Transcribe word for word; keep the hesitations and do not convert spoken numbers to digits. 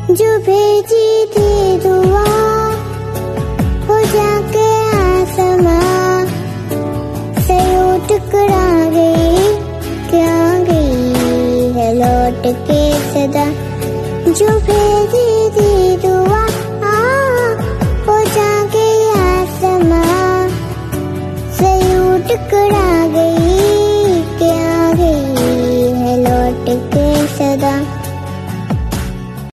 जो भेजी थी दुआ हो जाके आसमां से यूं टकरा गई, क्या गई है लौट के सदा। जो भेजी थी दुआ हो जाके आसमां से यूं टकरा गई,